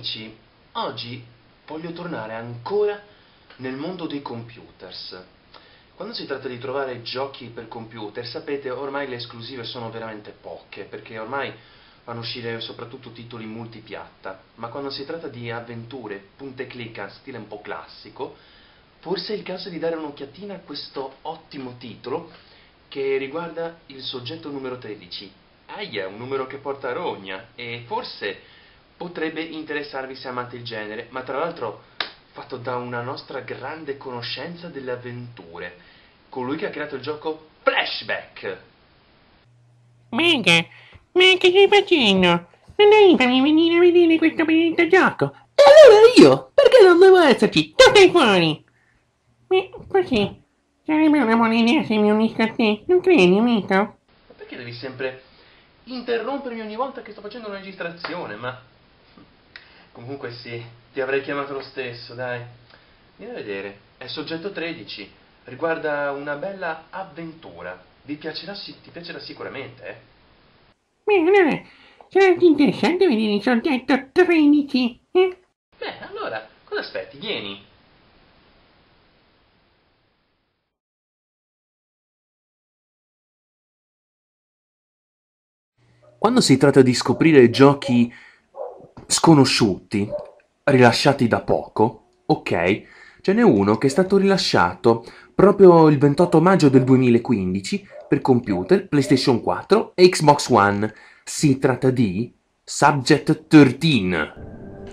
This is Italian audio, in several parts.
amici, oggi voglio tornare ancora nel mondo dei computers. Quando si tratta di trovare giochi per computer, sapete, ormai le esclusive sono veramente poche, perché ormai fanno uscire soprattutto titoli multipiatta, ma quando si tratta di avventure, punta e clicca, stile un po' classico, forse è il caso di dare un'occhiatina a questo ottimo titolo che riguarda il soggetto numero 13. Ahia, un numero che porta rogna, e forse potrebbe interessarvi se amate il genere, ma tra l'altro fatto da una nostra grande conoscenza delle avventure, colui che ha creato il gioco Flashback. Mega, ma che stai facendo? Non devi farmi venire a vedere questo benedetto gioco. E allora io? Perché non devo esserci? Tu stai fuori! Così, sarebbe una buona idea se mi unisco a te, non credi, amico? Ma perché devi sempre interrompermi ogni volta che sto facendo una registrazione? Ma comunque sì, ti avrei chiamato lo stesso, dai. Vieni a vedere, è soggetto 13, riguarda una bella avventura. Ti piacerà sicuramente, eh? Beh, allora, sarà anche interessante vedere il soggetto 13, eh? Beh, allora, cosa aspetti? Vieni. Quando si tratta di scoprire giochi sconosciuti, rilasciati da poco, ok, ce n'è uno che è stato rilasciato proprio il 28 maggio del 2015 per computer, PlayStation 4 e Xbox One. Si tratta di Subject 13.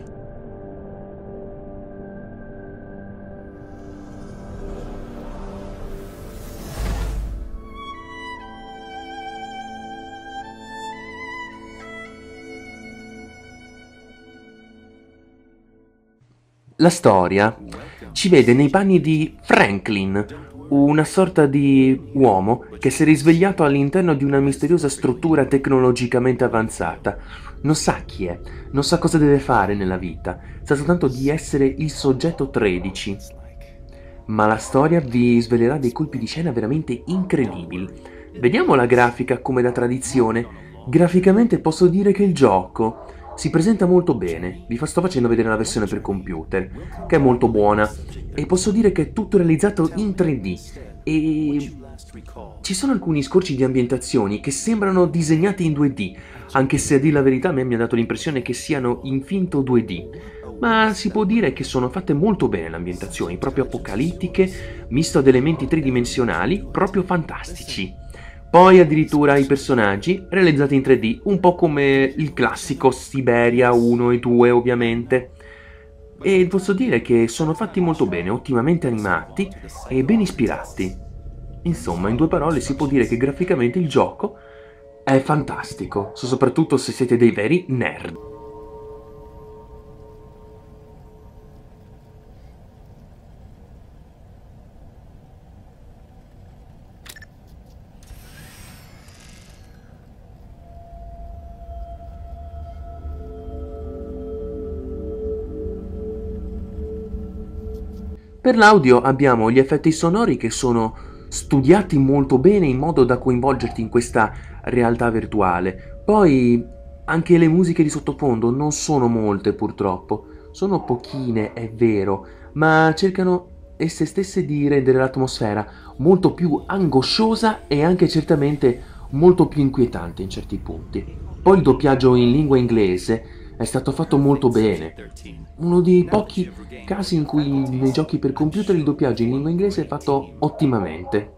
La storia ci vede nei panni di Franklin, una sorta di uomo che si è risvegliato all'interno di una misteriosa struttura tecnologicamente avanzata. Non sa chi è, non sa cosa deve fare nella vita, sa soltanto di essere il soggetto 13. Ma la storia vi svelerà dei colpi di scena veramente incredibili. Vediamo la grafica come da tradizione. Graficamente posso dire che il gioco si presenta molto bene. Sto facendo vedere la versione per computer, che è molto buona, e posso dire che è tutto realizzato in 3D. E ci sono alcuni scorci di ambientazioni che sembrano disegnati in 2D, anche se a dire la verità a me mi ha dato l'impressione che siano in finto 2D. Ma si può dire che sono fatte molto bene le ambientazioni, proprio apocalittiche, misto ad elementi tridimensionali, proprio fantastici. Poi addirittura i personaggi realizzati in 3D, un po' come il classico Siberia 1 e 2 ovviamente. E posso dire che sono fatti molto bene, ottimamente animati e ben ispirati. Insomma, in due parole si può dire che graficamente il gioco è fantastico, soprattutto se siete dei veri nerd. Per l'audio abbiamo gli effetti sonori che sono studiati molto bene in modo da coinvolgerti in questa realtà virtuale. Poi anche le musiche di sottofondo non sono molte purtroppo, sono pochine, è vero, ma cercano esse stesse di rendere l'atmosfera molto più angosciosa e anche certamente molto più inquietante in certi punti. Poi il doppiaggio in lingua inglese è stato fatto molto bene. Uno dei pochi casi in cui nei giochi per computer il doppiaggio in lingua inglese è fatto ottimamente.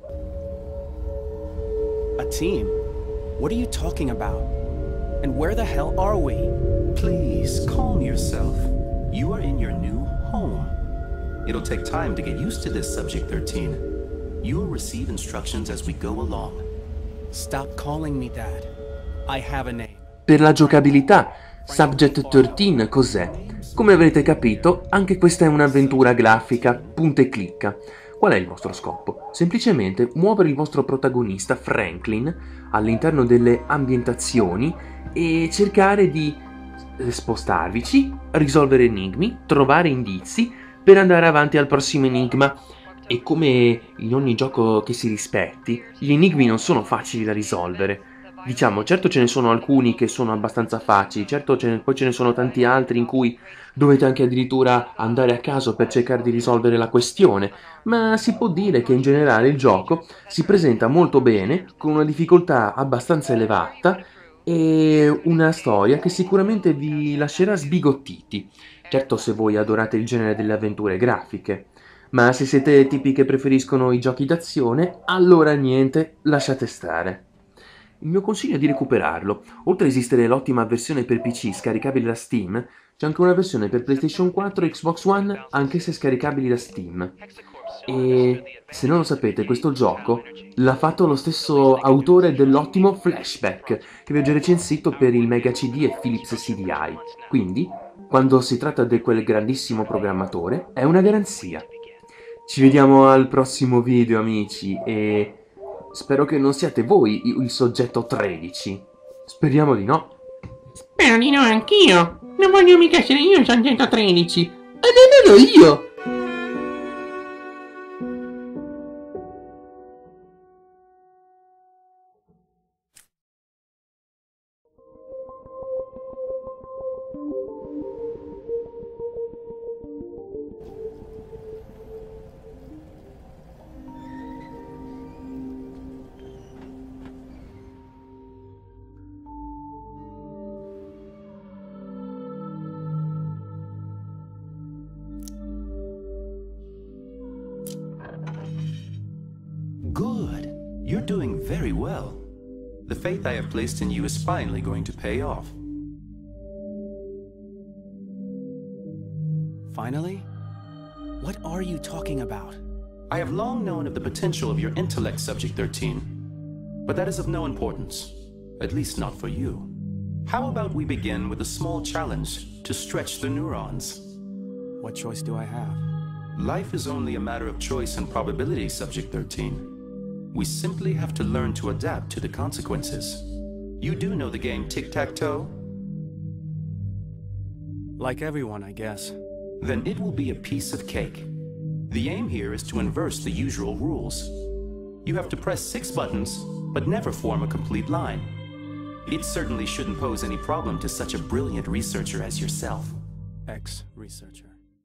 A team? What are you talking about? And where the hell are we? Please, calm yourself. You are in your new home. It'll take time to get used to this, Subject 13. You will receive instructions as we go along. Stop calling me that. I have a name. Per la giocabilità, Subject 13 cos'è? Come avrete capito, anche questa è un'avventura grafica, punta e clicca. Qual è il vostro scopo? Semplicemente muovere il vostro protagonista, Franklin, all'interno delle ambientazioni e cercare di spostarvici, risolvere enigmi, trovare indizi per andare avanti al prossimo enigma. E come in ogni gioco che si rispetti, gli enigmi non sono facili da risolvere. Diciamo, certo ce ne sono alcuni che sono abbastanza facili, certo poi ce ne sono tanti altri in cui dovete anche addirittura andare a caso per cercare di risolvere la questione, ma si può dire che in generale il gioco si presenta molto bene, con una difficoltà abbastanza elevata e una storia che sicuramente vi lascerà sbigottiti. Certo, se voi adorate il genere delle avventure grafiche. Ma se siete tipi che preferiscono i giochi d'azione, allora niente, lasciate stare. Il mio consiglio è di recuperarlo. Oltre ad esistere l'ottima versione per PC scaricabile da Steam, c'è anche una versione per PlayStation 4 e Xbox One, anche se scaricabili da Steam. E se non lo sapete, questo gioco l'ha fatto lo stesso autore dell'ottimo Flashback, che vi ho già recensito per il Mega CD e Philips CDI. Quindi, quando si tratta di quel grandissimo programmatore, è una garanzia. Ci vediamo al prossimo video, amici, e spero che non siate voi il soggetto 13. Speriamo di no. Spero di no anch'io. Non voglio mica essere io il soggetto 13. E nemmeno io. Good. You're doing very well. The faith I have placed in you is finally going to pay off. Finally? What are you talking about? I have long known of the potential of your intellect, Subject 13. But that is of no importance. At least not for you. How about we begin with a small challenge to stretch the neurons? What choice do I have? Life is only a matter of choice and probability, Subject 13. We simply have to learn to adapt to the consequences. You do know the game Tic-Tac-Toe? Like everyone, I guess. Then it will be a piece of cake. The aim here is to inverse the usual rules. You have to press 6 buttons, but never form a complete line. It certainly shouldn't pose any problem to such a brilliant researcher as yourself. Ex-researcher.